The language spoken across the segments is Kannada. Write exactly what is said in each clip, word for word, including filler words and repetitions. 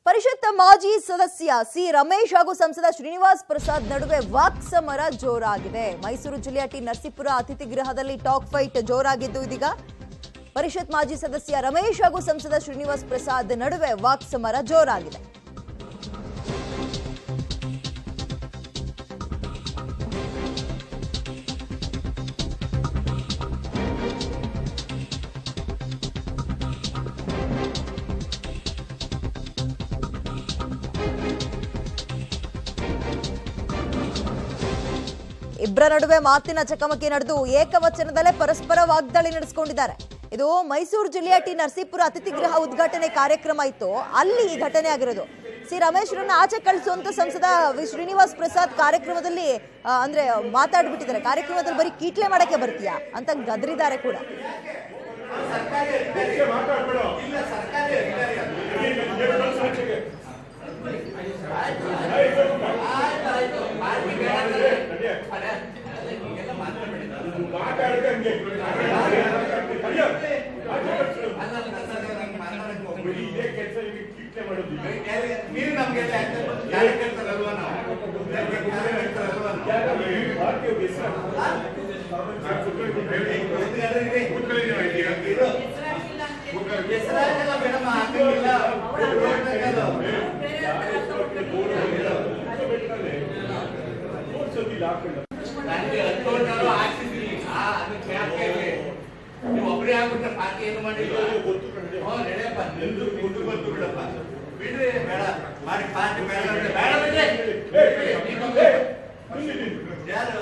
ಪರಿಷತ್ ಮಾಜಿ ಸದಸ್ಯ ಸಿ ರಮೇಶ್ ಹಾಗೂ ಸಂಸದ ಶ್ರೀನಿವಾಸ್ ಪ್ರಸಾದ್ ನಡುವೆ ವಾಕ್ ಸಮರ ಜೋರಾಗಿದೆ. ಮೈಸೂರು ಜಿಲ್ಲೆಯ ಟಿ ನರಸೀಪುರ ಅತಿಥಿ ಗೃಹದಲ್ಲಿ ಟಾಕ್ ಫೈಟ್ ಜೋರಾಗಿದ್ದು ಇದೀಗ ಪರಿಷತ್ ಮಾಜಿ ಸದಸ್ಯ ರಮೇಶ್ ಹಾಗೂ ಸಂಸದ ಶ್ರೀನಿವಾಸ್ ಪ್ರಸಾದ್ ನಡುವೆ ವಾಕ್ ಸಮರ ಜೋರಾಗಿದೆ. ಇಬ್ಬರ ನಡುವೆ ಮಾತಿನ ಚಕಮಕಿ ನಡೆದು ಏಕವಚನದಲ್ಲೇ ಪರಸ್ಪರ ವಾಗ್ದಾಳಿ ನಡೆಸಿಕೊಂಡಿದ್ದಾರೆ. ಇದು ಮೈಸೂರು ಜಿಲ್ಲೆಯ ಟಿ ನರಸೀಪುರ ಅತಿಥಿ ಗೃಹ ಉದ್ಘಾಟನೆ ಕಾರ್ಯಕ್ರಮ ಇತ್ತು, ಅಲ್ಲಿ ಈ ಘಟನೆ ಆಗಿರೋದು. ಸಿ ರಮೇಶ್ರನ್ನ ಆಚೆ ಕಳಿಸುವಂತ ಸಂಸದ ಶ್ರೀನಿವಾಸ್ ಪ್ರಸಾದ್ ಕಾರ್ಯಕ್ರಮದಲ್ಲಿ ಅಂದ್ರೆ ಮಾತಾಡ್ಬಿಟ್ಟಿದ್ದಾರೆ. ಕಾರ್ಯಕ್ರಮದಲ್ಲಿ ಬರೀ ಕೀಟ್ಲೆ ಮಾಡಕ್ಕೆ ಬರ್ತೀಯಾ ಅಂತ ಗದರಿದ್ದಾರೆ ಕೂಡ. ಒಬ್ಬರೇ ಆಗ್ಬಿಟ್ರೆ ಪಾರ್ಟಿ ಏನು ಮಾಡಿಲ್ಲ ಬಿಡ್ರಿ, ಬೇಡ ಮಾಡಿ ಪಾರ್ಟಿ ಬೇಡ ಯಾರು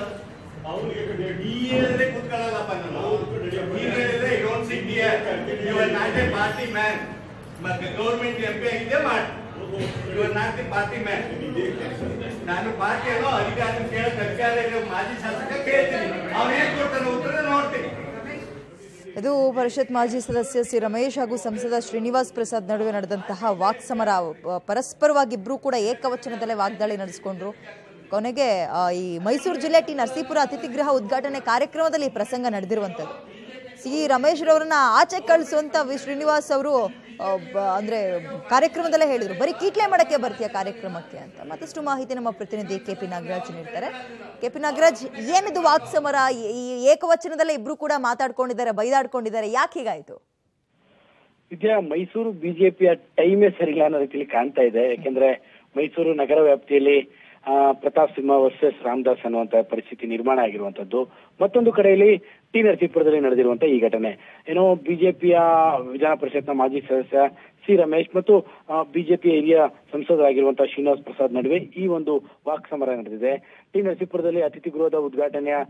ನೀ ಹೇಳಿದ್ರೆ ಕೂತ್ಕೊಳ್ಳಲ್ಲಪ್ಪ. ನೀನ್ ಹೇಳಿದ್ರೆ you don't sit here, you are not a party man. Government M P ಆಗಿದೆ ಮಾಡಿ, you are not the party man. ನಾನು ಪಾರ್ಟಿ ಏನೋ ಅಧಿಕಾರ ಕೇಳಕ್ ಅಧಿಕಾರ ಮಾಜಿ ಶಾಸಕ ಕೇಳ್ತೀನಿ, ಅವ್ರು ಏನ್ ಕೊಡ್ತಾನೆ ಉತ್ತರ ನೋಡ್ತೀನಿ. ಇದು ಪರಿಷತ್ ಮಾಜಿ ಸದಸ್ಯ ಸಿ ರಮೇಶ್ ಹಾಗೂ ಸಂಸದ ಶ್ರೀನಿವಾಸ್ ಪ್ರಸಾದ್ ನಡುವೆ ನಡೆದಂತಹ ವಾಕ್ ಸಮರ. ಪರಸ್ಪರವಾಗಿ ಇಬ್ಬರೂ ಕೂಡ ಏಕವಚನದಲ್ಲೇ ವಾಗ್ದಾಳಿ ನಡೆಸಿಕೊಂಡ್ರು. ಕೊನೆಗೆ ಈ ಮೈಸೂರು ಜಿಲ್ಲೆ ಟಿ ನರಸೀಪುರ ಅತಿಥಿ ಗೃಹ ಉದ್ಘಾಟನೆ ಕಾರ್ಯಕ್ರಮದಲ್ಲಿ ಪ್ರಸಂಗ ನಡೆದಿರುವಂಥದ್ದು. ಸಿ ರಮೇಶ್ ರವರನ್ನ ಆಚೆ ಕಳಿಸುವಂತ ವಿ ಶ್ರೀನಿವಾಸ್ ಅವರು ಅಂದ್ರೆ ಕಾರ್ಯಕ್ರಮದಲ್ಲೇ ಹೇಳಿದ್ರು, ಬರೀ ಕೀಟ್ಲೆ ಮಾಡಕ್ಕೆ ಬರ್ತೀಯ ಕಾರ್ಯಕ್ರಮಕ್ಕೆ ಅಂತ. ಮತ್ತಷ್ಟು ಮಾಹಿತಿ ನಮ್ಮ ಪ್ರತಿನಿಧಿ ಕೆ ಪಿ ನಾಗರಾಜ್ ನೀಡ್ತಾರೆ. ಕೆ ಪಿ ನಾಗರಾಜ್, ಏನಿದು ವಾಕ್ ಸಮರ? ಈ ಏಕವಚನದಲ್ಲೇ ಇಬ್ರು ಕೂಡ ಮಾತಾಡ್ಕೊಂಡಿದ್ದಾರೆ, ಬೈದಾಡ್ಕೊಂಡಿದ್ದಾರೆ, ಯಾಕೆ ಹೀಗಾಯ್ತು? ವಿದ್ಯಾ, ಮೈಸೂರು ಬಿಜೆಪಿಯ ಟೈಮೇ ಸರಿಯಿಲ್ಲ ಅನ್ನೋ ರೀತಿಯಲ್ಲಿ ಕಾಣ್ತಾ ಇದೆ. ಯಾಕೆಂದ್ರೆ ಮೈಸೂರು ನಗರ ವ್ಯಾಪ್ತಿಯಲ್ಲಿ ಪ್ರತಾಪ್ ಸಿಂಹ ವರ್ಸಸ್ ರಾಮದಾಸ್ ಅನ್ನುವಂತ ಪರಿಸ್ಥಿತಿ ನಿರ್ಮಾಣ ಆಗಿರುವಂತದ್ದು. ಮತ್ತೊಂದು ಕಡೆಯಲ್ಲಿ ಟಿ ನರಸೀಪುರದಲ್ಲಿ ನಡೆದಿರುವಂತ ಈ ಘಟನೆ ಏನೋ ಬಿಜೆಪಿಯ ವಿಧಾನ ಪರಿಷತ್ನ ಮಾಜಿ ಸದಸ್ಯ ಸಿ ರಮೇಶ್ ಮತ್ತು ಬಿಜೆಪಿಯ ಹಿರಿಯ ಸಂಸದರಾಗಿರುವಂತಹ ಶ್ರೀನಿವಾಸ್ ಪ್ರಸಾದ್ ನಡುವೆ ಈ ಒಂದು ವಾಕ್ ಸಮರ ನಡೆದಿದೆ. ಟಿ ನರಸೀಪುರದಲ್ಲಿ ಅತಿಥಿ ಗೃಹದ ಉದ್ಘಾಟನೆಯ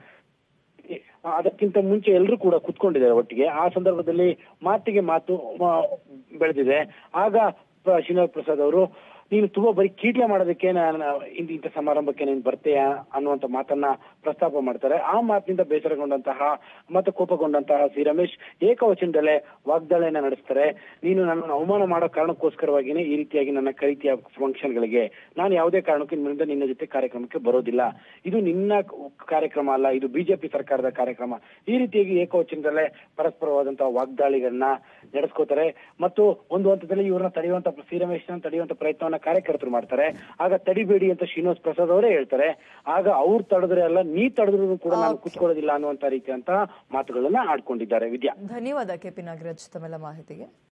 ಅದಕ್ಕಿಂತ ಮುಂಚೆ ಎಲ್ಲರೂ ಕೂಡ ಕುತ್ಕೊಂಡಿದ್ದಾರೆ ಒಟ್ಟಿಗೆ. ಆ ಸಂದರ್ಭದಲ್ಲಿ ಮಾತಿಗೆ ಮಾತು ಬೆಳೆದಿದೆ. ಆಗ ಶ್ರೀನಿವಾಸ್ ಪ್ರಸಾದ್ ಅವರು, ನೀನು ತುಂಬಾ ಬರೀ ಕೀಟ್ಲೆ ಮಾಡೋದಕ್ಕೆ ಇಂಥ ಇಂಥ ಸಮಾರಂಭಕ್ಕೆ ನೀನು ಬರ್ತೀಯಾ ಅನ್ನುವಂತ ಮಾತನ್ನ ಪ್ರಸ್ತಾಪ ಮಾಡ್ತಾರೆ. ಆ ಮಾತಿನಿಂದ ಬೇಸರಗೊಂಡಂತಹ ಮತ್ತೆ ಕೋಪಗೊಂಡಂತಹ ಸಿ ರಮೇಶ್ ಏಕವಚನದಲ್ಲೇ ವಾಗ್ದಾಳಿಯನ್ನ ನಡೆಸ್ತಾರೆ. ನೀನು ನನ್ನನ್ನು ಅವಮಾನ ಮಾಡೋ ಕಾರಣಕ್ಕೋಸ್ಕರವಾಗಿನೇ ಈ ರೀತಿಯಾಗಿ ನನ್ನ ಕರೀತಿಯ ಫಂಕ್ಷನ್ ಗಳಿಗೆ ನಾನು ಯಾವುದೇ ಕಾರಣಕ್ಕೂ ಇನ್ಮೇಲಿಂದ ನಿನ್ನ ಜೊತೆ ಕಾರ್ಯಕ್ರಮಕ್ಕೆ ಬರೋದಿಲ್ಲ, ಇದು ನಿನ್ನ ಕಾರ್ಯಕ್ರಮ ಅಲ್ಲ, ಇದು ಬಿಜೆಪಿ ಸರ್ಕಾರದ ಕಾರ್ಯಕ್ರಮ. ಈ ರೀತಿಯಾಗಿ ಏಕವಚನದಲ್ಲೇ ಪರಸ್ಪರವಾದಂತಹ ವಾಗ್ದಾಳಿಗಳನ್ನ ನಡೆಸ್ಕೋತಾರೆ. ಮತ್ತು ಒಂದು ಹಂತದಲ್ಲಿ ಇವ್ರನ್ನ ತಡೆಯುವಂತ ಸಿ ರಮೇಶ್ನ ತಡೆಯುವಂತ ಪ್ರಯತ್ನವನ್ನ ಕಾರ್ಯಕರ್ತರು ಮಾಡ್ತಾರೆ. ಆಗ ತಡಿಬೇಡಿ ಅಂತ ಶ್ರೀನಿವಾಸ್ ಪ್ರಸಾದ್ ಅವರೇ ಹೇಳ್ತಾರೆ. ಆಗ ಅವ್ರು ತಡೆದ್ರೆ ಅಲ್ಲ, ನೀ ತಡೆದ್ರು ಕೂಡ ನಾನು ಕುತ್ಕೊಳ್ಳೋದಿಲ್ಲ ಅನ್ನುವಂತ ರೀತಿಯಂತಹ ಮಾತುಗಳನ್ನ ಆಡ್ಕೊಂಡಿದ್ದಾರೆ. ವಿದ್ಯಾ, ಧನ್ಯವಾದ ಕೆ ಪಿ ನಾಗರಾಜ್ ತಮ್ಮೆಲ್ಲ ಮಾಹಿತಿಗೆ.